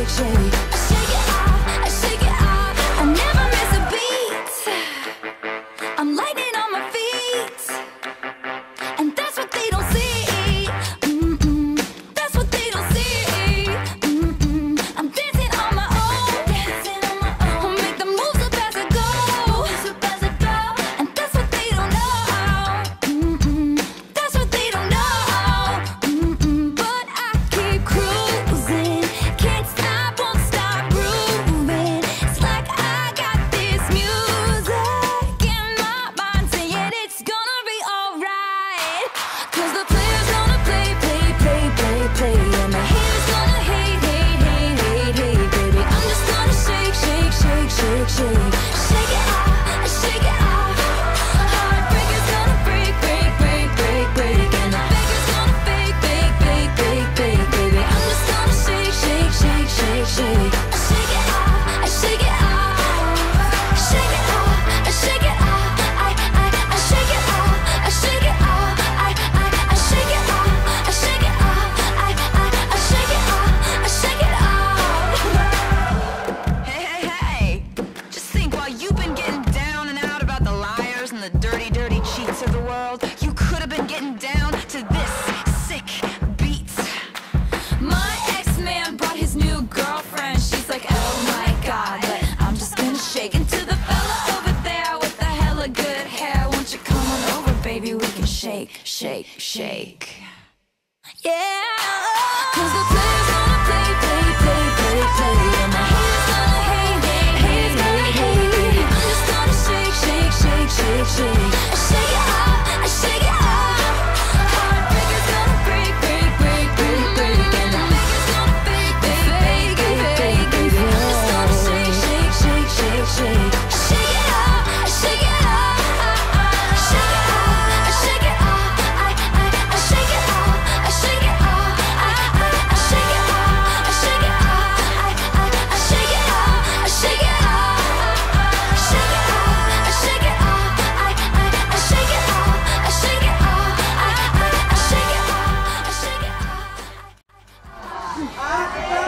shake, shake. I shake it off, I shake it off. I never miss a beat. I'm lightning on my feet, and that's what they don't see. That's what they don't see. I'm dancing on my own, I'll make the moves up as I go, and that's what they don't know. That's what they don't know. But I keep cruising, can't stop, won't stop grooving. It's like I got this music in my mind saying it's gonna be alright. 'Cause the player's gonna play, play, play, play, play, and the haters gonna hate, hate, hate, hate, hate, baby. I'm just gonna shake, shake, shake, shake, shake. Shake it off, I shake it off. Heartbreaker's gonna break, break, break, break, break, and the faker's gonna fake, fake, fake, fake, fake, baby. I'm just gonna shake, shake, shake, shake, shake. I shake it off, I shake it off. Shake it off, I shake it off. I shake it off, I shake it off. I shake it off, I shake it off. I shake it off, I shake it off. Hey, hey, hey! Just think, while you've been getting down and out about the liars and the dirty, dirty cheats of the world, you could have been getting down to this sick beat. My ex-man brought his new girlfriend. She's like, oh my god, but I'm just gonna shake into the fella over there with the hella good hair. Won't you come on over, baby? We can shake, shake, shake. Yeah. 'Cause the player's gonna play, play, play, play, play, and the haters gonna hate, hate, hate, hate, hate. I'm just gonna shake, shake, shake, shake, shake. I shake it off, I shake it off. Heartbreaker's gonna break, break, break, break, break, and the faker's gonna fake, fake, fake, fake, fake, baby. I'm just gonna shake, shake, shake, shake, shake. I shake it off, I shake it off. Shake it off, I shake it off. I shake it off, I shake it off. I shake it off, I shake it off. I shake it off, I shake it off. Shake it off, I shake it off. I shake it off, I shake it off. I shake it off, I shake it off.